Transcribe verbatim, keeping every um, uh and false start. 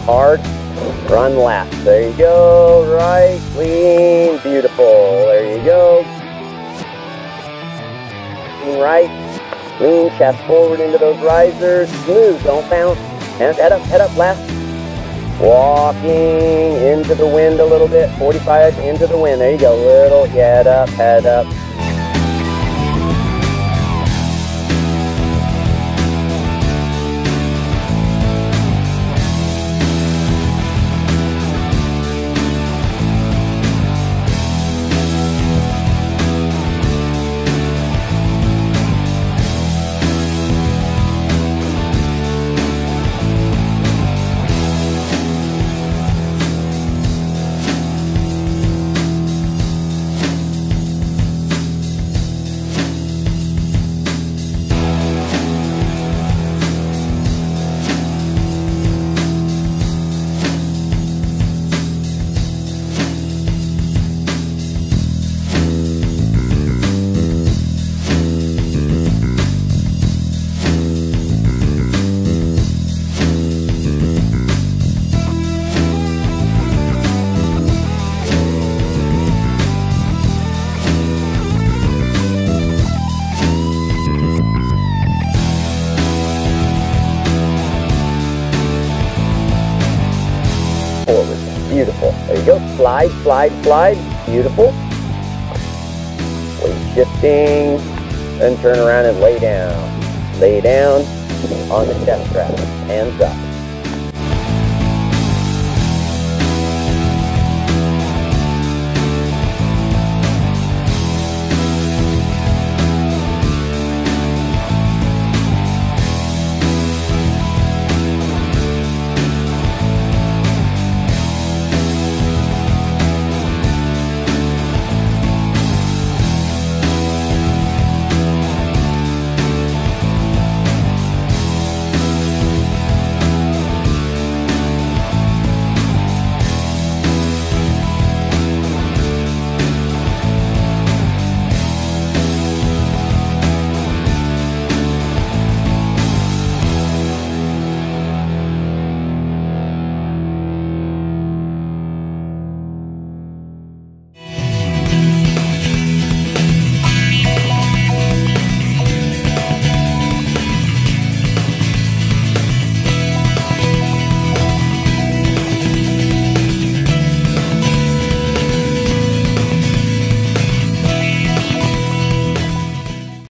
hard, run left. There you go, right, lean, beautiful. There you go. Lean right, lean, chest forward into those risers, smooth, don't bounce. And head up, head up, left. Walking into the wind a little bit, forty-five into the wind. There you go, little head up, head up. Forward, beautiful. There you go, slide, slide, slide, beautiful. Weight shifting, then turn around and lay down. Lay down on the chest strap, hands up.